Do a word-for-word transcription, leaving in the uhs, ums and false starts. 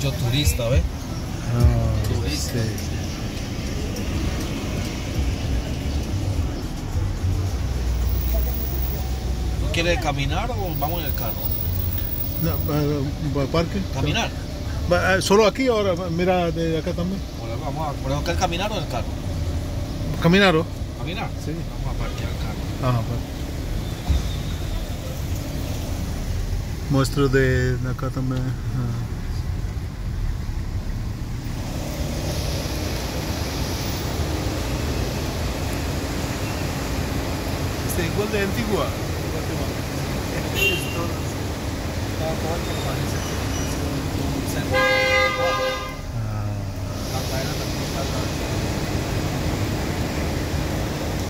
mucho turista, ¿ves? Ah, Turista. sí. ¿Tú quieres caminar o vamos en el carro? No, va- va al parque. ¿Caminar? Va, eh, Solo aquí ahora, mira de acá también. Bueno, vamos a ¿podemos querer caminar o en el carro? Caminar, ¿o? ¿Caminar? Sí. Vamos a parquear el carro. Ah, pues. Muestro de acá también. Ah. Este igual de Antigua. Está todo que parece un centro.